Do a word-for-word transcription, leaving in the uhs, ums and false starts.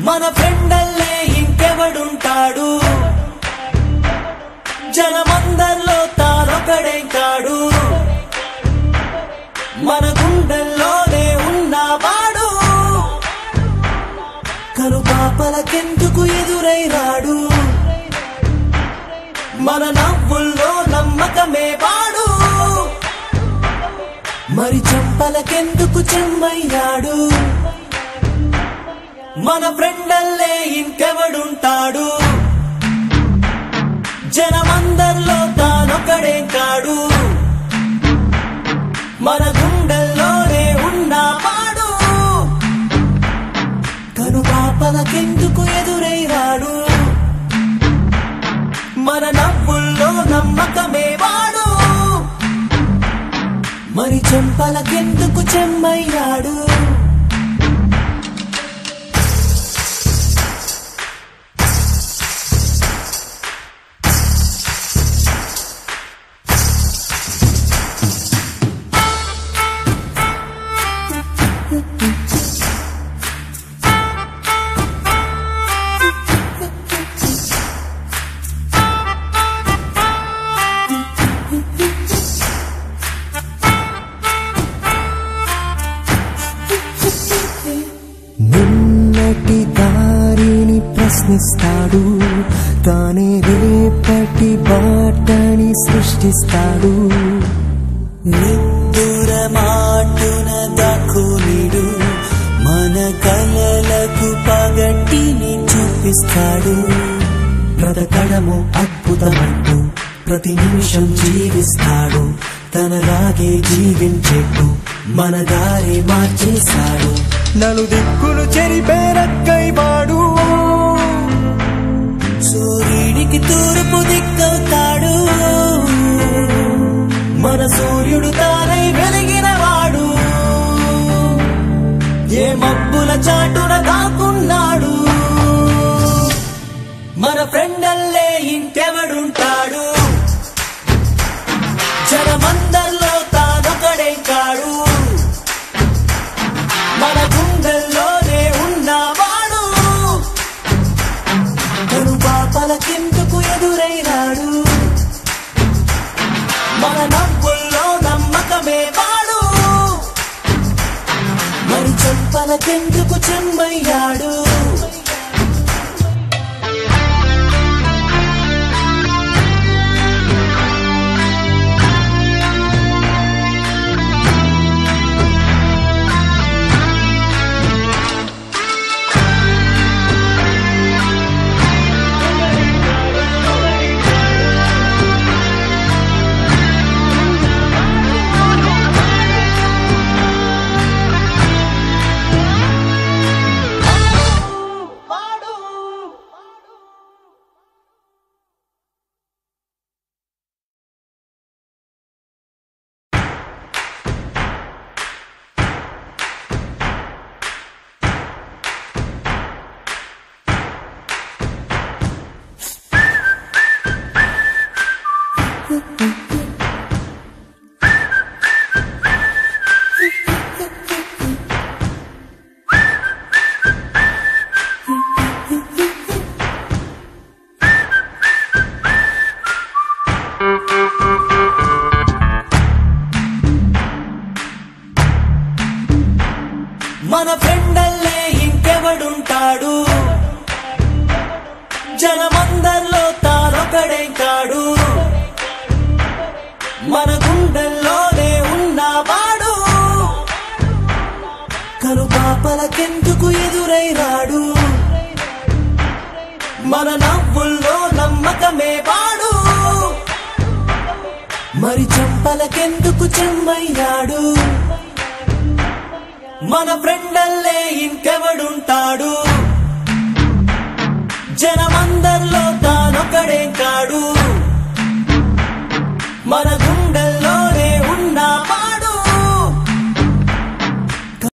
మన ఫ్రెండల్లే ఇంకెవడుంటాడు జనమందర్లో తానొకడే కాడు మన గుండెల్లోనే ఉన్నవాడు కనుపాపలకెందుకు ఎదురై రాడు మన నవ్వుల్లో నమ్మకమే వాడు మరి చెంపలకెందుకు చెమ్మయ్యాడు మన ఫ్రెండల్లే ఇంకెవడుంటాడు జనమందర్లో తానొకడే కాడు మన గుండెల్లోనే ఉన్నవాడు కనుపాపలకెందుకు ఎదురై రాడు మన నవ్వుల్లో నమ్మకమే వాడు మరి చెంపలకెందుకు చెమ్మయ్యాడు నిన్నటి దారిని ప్రశ్నిస్తాడు తానే రేపటి బాటని సృష్టిస్తాడు నిద్దుర మాటున దక్కునిడు మన కలలకు పగటిని చూపిస్తాడు బ్రతకడము అద్భుతమంటూ ప్రతి నిమిషం జీవిస్తాడు తనలాగే జీవించేట్టు మన దారి మార్చేశాడు నలు దిక్కులు చెరిపేరక్కై వాడు సూర్యుడికి తూర్పు దిక్కవుతాడు మన సూర్యుడు తానై వెలిగిన వాడు ఏ మబ్బుల చాటున దాక్కున్నాడు మన ఫ్రెండల్లే ఇంకెవడుంటాడు జనమందర్లో తానొకడే కాడు మన గుండెల్లోనే ఉన్నవాడు కనుపాపలకెందుకు ఎదురై రాడు మన నవ్వుల్లో నమ్మకమే వాడు మరి చెంపలకెందుకు చెమ్మయ్యాడు మన ఫ్రెండల్లే ఇంకెవడుంటాడు జనమందర్లో తానొకడే కాడు మన గుండెల్లోనే ఉన్నవాడు కనుపాపలకెందుకు ఎదురై రాడు మన నవ్వుల్లో నమ్మకమే వాడు మరి చెంపలకెందుకు చెమ్మయ్యాడు మన ఫ్రెండల్లే ఇంకెవడుంటాడు జనమందర్లో